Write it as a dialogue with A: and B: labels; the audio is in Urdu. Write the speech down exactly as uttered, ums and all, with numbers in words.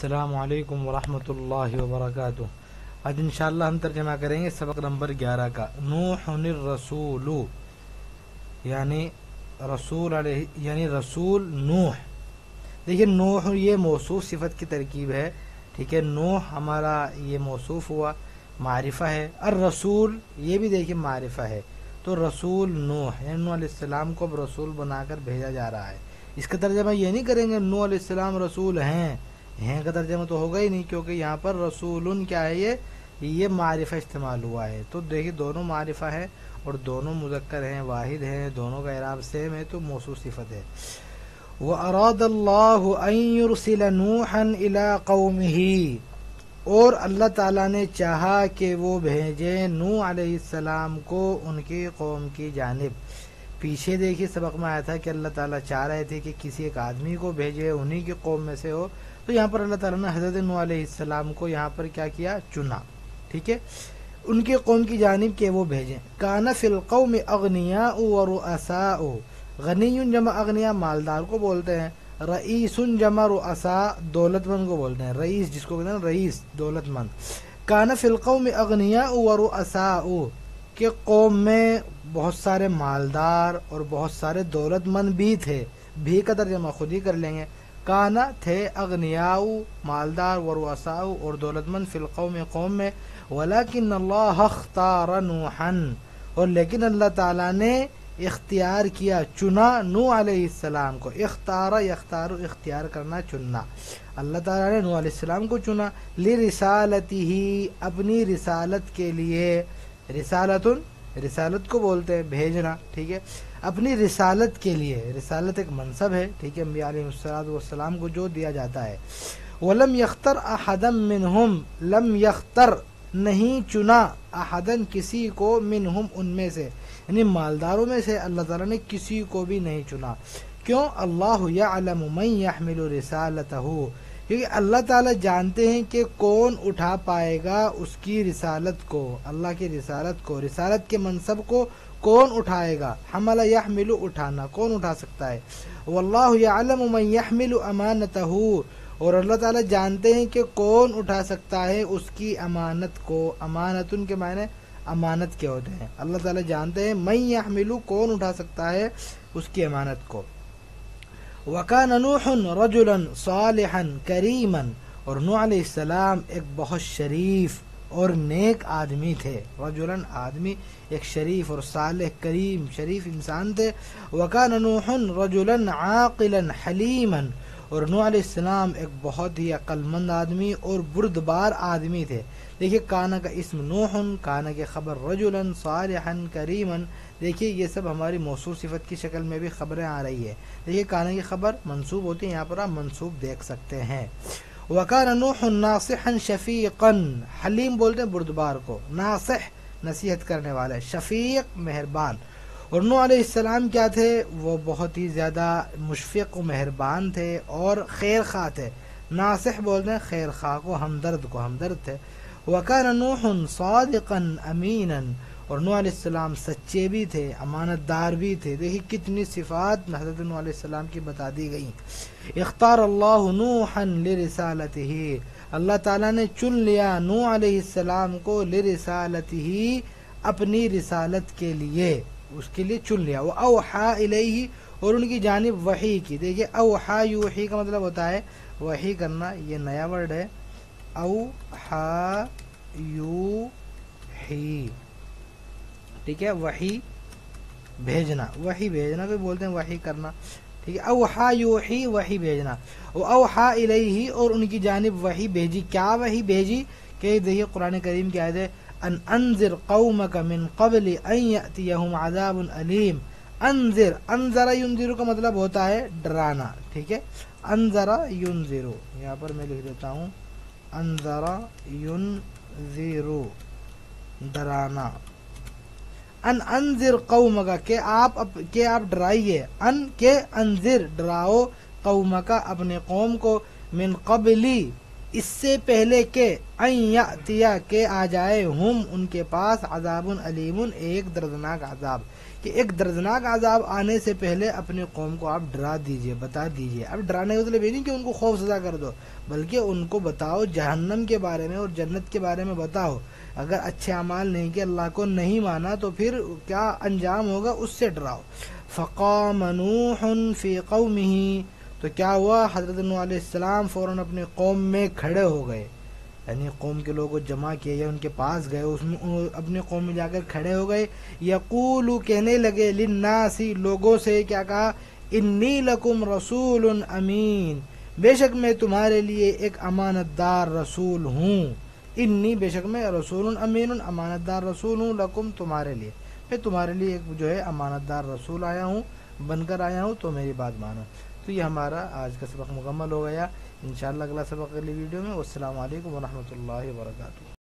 A: السلام علیکم ورحمۃ اللہ وبرکاتہ۔ آج انشاءاللہ ہم ترجمہ کریں گے سبق نمبر گیارہ کا، نوح الرسول، یعنی رسول علیہ یعنی رسول نوح۔ دیکھیے نوح یہ موصوف صفت کی ترکیب ہے، ٹھیک ہے۔ نوح ہمارا یہ موصوف ہوا، معرفہ ہے۔ الرسول یہ بھی دیکھیے معرفہ ہے، تو رسول نوح یعنی نوح علیہ السلام کو اب رسول بنا کر بھیجا جا رہا ہے۔ اس کا ترجمہ یہ نہیں کریں گے نوح علیہ السلام رسول ہیں، ہیں کا ترجمہ تو ہوگا ہی نہیں، کیونکہ یہاں پر رسول کیا ہے، یہ یہ معرفہ استعمال ہوا ہے۔ تو دیکھیے دونوں معرفہ ہے اور دونوں مذکر ہیں، واحد ہیں، دونوں کا اعراب سیم ہے، تو موصوف صفت ہے۔ وَأَرَادَ اللَّهُ أَن يُرْسِلَ نُوحًا إِلَىٰ قَوْمِهِ، اور اللہ تعالیٰ نے چاہا کہ وہ بھیجیں نوح علیہ السلام کو ان کی قوم کی جانب۔ پیچھے دیکھیے سبق میں آیا تھا کہ اللہ تعالیٰ چاہ رہے تھے کہ کسی ایک آدمی کو بھیجے، انہی کی قوم میں سے ہو، تو یہاں پر اللہ تعالیٰ نے حضرت نوح علیہ السلام کو یہاں پر کیا کیا، چنا، ٹھیک ہے، ان کی قوم کی جانب کہ وہ بھیجیں۔ کان فی القوم اغنیاء ورؤساء، غنی جمع اغنیاء مالدار کو بولتے ہیں، رئیس جمع رؤساء دولت مند کو بولتے ہیں، رئیس جس کو کہتے ہیں رئیس دولت مند۔ کان فی القوم اغنیاء ورؤساء، کہ قوم میں بہت سارے مالدار اور بہت سارے دولت مند بھی تھے، بھی کا ترجمہ خود ہی کر لیں گے۔ کانا تھے اغنیاء مالدار، ورؤساء اور دولت مند، فی القوم قوم میں، ولیکن اللہ اختار نوحا، اور لیکن اللہ تعالیٰ نے اختیار کیا، چنا نوح علیہ السلام کو۔ اختارا یختار اختیار کرنا، چننا، اللہ تعالیٰ نے نوح علیہ السلام کو چنا، لرسالتہ اپنی رسالت کے لیے، رسالت رسالت کو بولتے ہیں بھیجنا، ٹھیک ہے، اپنی رسالت کے لیے۔ رسالت ایک منصب ہے، ٹھیک ہے، انبیاء علیہ الصلوۃ والسلام کو جو دیا جاتا ہے۔ وَلَمْ يَخْتَرْ أَحَدًا مِّنْهُمْ، لم یختر نہیں چنا، احدن کسی کو، منہم ان میں سے، یعنی مالداروں میں سے اللہ تعالیٰ نے کسی کو بھی نہیں چنا۔ کیوں؟ اللہ یعلم من یحمل رسالتہ، کیونکہ اللہ تعالیٰ جانتے ہیں کہ کون اٹھا پائے گا اس کی رسالت کو، اللہ کی رسالت کو، رسالت کے منصب کو کون اٹھائے گا۔ حمل یحمل اٹھانا، کون اٹھا سکتا ہے۔ واللہ یعلم من یحمل امانتہ، اور اللہ تعالیٰ جانتے ہیں کہ کون اٹھا سکتا ہے اس کی امانت کو۔ امانتن کے معنی امانت کے ہوتے ہیں، اللہ تعالیٰ جانتے ہیں من یحمل کون اٹھا سکتا ہے اس کی امانت کو۔ وَكَانَ نُوحٌ رَجُلًا صَالِحًا كَرِيمًا، اور نوح علیہ السلام ایک بہت شریف اور نیک آدمی تھے۔ رجلاً آدمی، ایک شریف اور صالح کریم شریف انسان تھے۔ وَكَانَ نُوحٌ رَجُلًا عَاقِلًا حَلِيمًا، اور نوح علیہ السلام ایک بہت ہی عقل مند آدمی اور بردبار آدمی تھے۔ دیکھیے کانا کا اسم نوح، کانا کے خبر رجلاً صالحًا کریمًا، دیکھیے یہ سب ہماری موصوف صفت کی شکل میں بھی خبریں آ رہی ہے۔ دیکھیے کانا کی خبر منصوب ہوتی ہے، یہاں پر آپ منصوب دیکھ سکتے ہیں۔ وَكَانَ نُوحٌ نَاصِحًا شَفِيقًا، حلیم بولتے ہیں بردبار کو، ناصح نصیحت کرنے والا، شفیق مہربان۔ اور نوح علیہ السلام کیا تھے، وہ بہت ہی زیادہ مشفق و مہربان تھے اور خیر خواہ تھے۔ ناصح بولتے ہیں خیر خواہ کو، ہمدرد کو، ہمدرد تھے۔ وَكَانَ نُوحٌ صَادِقًا أَمِينًا، اور نوح علیہ السلام سچے بھی تھے، امانت دار بھی تھے۔ دیکھیے کتنی صفات حضرت نوح علیہ السلام کی بتا دی گئی۔ اختار اللہ نوحا لرسالتہ، اللہ تعالیٰ نے چن لیا نوح علیہ السلام کو، لرسالتہ اپنی رسالت کے لیے، اس کے لیے چن لیا۔ وَأَوْحَى إِلَيْهِ، اور ان کی جانب وحی کی۔ دیکھیے اوحا یوحی کا مطلب ہوتا ہے وحی کرنا، یہ نیا ورڈ ہے، اوحا یوحی، ٹھیک ہے، وحی بھیجنا، وحی بھیجنا کو بولتے ہیں وحی کرنا، ٹھیک ہے، اوحا یوحی وحی بھیجنا۔ اوحا الیہ، اور ان کی جانب وحی بھیجی، کیا وحی بھیجی، کہ دیکھیے قرآن کریم کی آیت ہے، ان انذر قومک من قبل ان یأتیہم عذاب علیم۔ انذر، انذر ینذر کا مطلب ہوتا ہے ڈرانا، ٹھیک ہے، انذر ینذر، یہاں پر میں لکھ دیتا ہوں، انذر ینذر ڈرانا۔ ان انذر قومک، کہ آپ کہ آپ ڈرائیے، ان کہ انذر ڈراؤ، قومک اپنے قوم کو، من قبلی اس سے پہلے کہ ان یاتیا کہ آ جائے ہم ان کے پاس عذاب علیم ایک دردناک عذاب، کہ ایک دردناک عذاب آنے سے پہلے اپنی قوم کو آپ ڈرا دیجئے، بتا دیجئے۔ اب ڈرانے کا مطلب یہ نہیں کہ ان کو خوف زدہ کر دو، بلکہ ان کو بتاؤ جہنم کے بارے میں اور جنت کے بارے میں بتاؤ۔ اگر اچھے اعمال نہیں کہ اللہ کو نہیں مانا تو پھر کیا انجام ہوگا اس سے ڈراؤ۔ فقام نوح فی قومہ، تو کیا ہوا، حضرت نوح علیہ السلام فوراً اپنی قوم میں کھڑے ہو گئے، یعنی قوم کے لوگوں کو جمع کیا یا ان کے پاس گئے، اس میں اپنی قوم میں جا کر کھڑے ہو گئے۔ یقول کہنے لگے، للناس لوگوں سے کیا کہا، انی لکم رسول امین، بے شک میں تمہارے لیے ایک امانت دار رسول ہوں۔ انی بے شک میں رسول امین امانت دار رسول ہوں، لکم تمہارے لیے، میں تمہارے لیے ایک جو ہے امانت دار رسول آیا ہوں، بن کر آیا ہوں، تو میری بات مانو۔ تو یہ ہمارا آج کا سبق مکمل ہو گیا، انشاءاللہ اگلا سبق اگلی ویڈیو میں۔ والسلام علیکم ورحمۃ اللہ وبرکاتہ۔